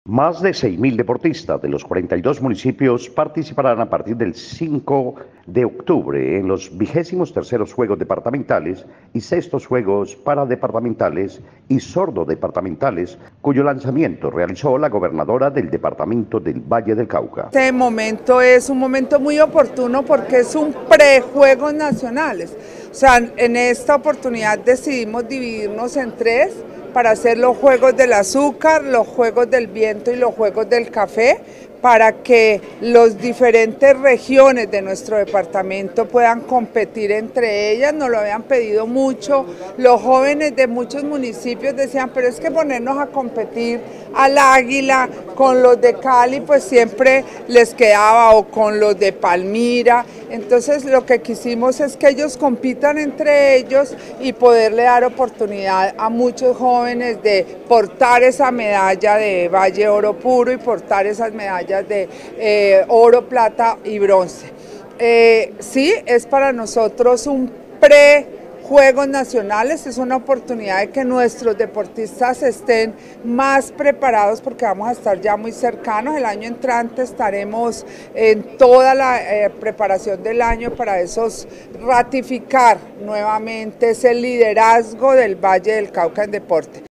Más de 6.000 deportistas de los 42 municipios participarán a partir del 5 de octubre en los 23º Juegos Departamentales y 6º Juegos Paradepartamentales y Sordodepartamentales, cuyo lanzamiento realizó la gobernadora del departamento del Valle del Cauca. Este momento es un momento muy oportuno porque es un prejuegos nacionales. O sea, en esta oportunidad decidimos dividirnos en tres para hacer los Juegos del Azúcar, los Juegos del Viento y los Juegos del Café, para que las diferentes regiones de nuestro departamento puedan competir entre ellas. Nos lo habían pedido mucho, los jóvenes de muchos municipios decían, pero es que ponernos a competir al Águila con los de Cali, pues siempre les quedaba, o con los de Palmira. Entonces lo que quisimos es que ellos compitan entre ellos y poderle dar oportunidad a muchos jóvenes de portar esa medalla de Valle Oro Puro y portar esas medallas de oro, plata y bronce. Sí, es para nosotros un Juegos Nacionales, es una oportunidad de que nuestros deportistas estén más preparados porque vamos a estar ya muy cercanos. El año entrante estaremos en toda la preparación del año para ratificar nuevamente ese liderazgo del Valle del Cauca en deporte.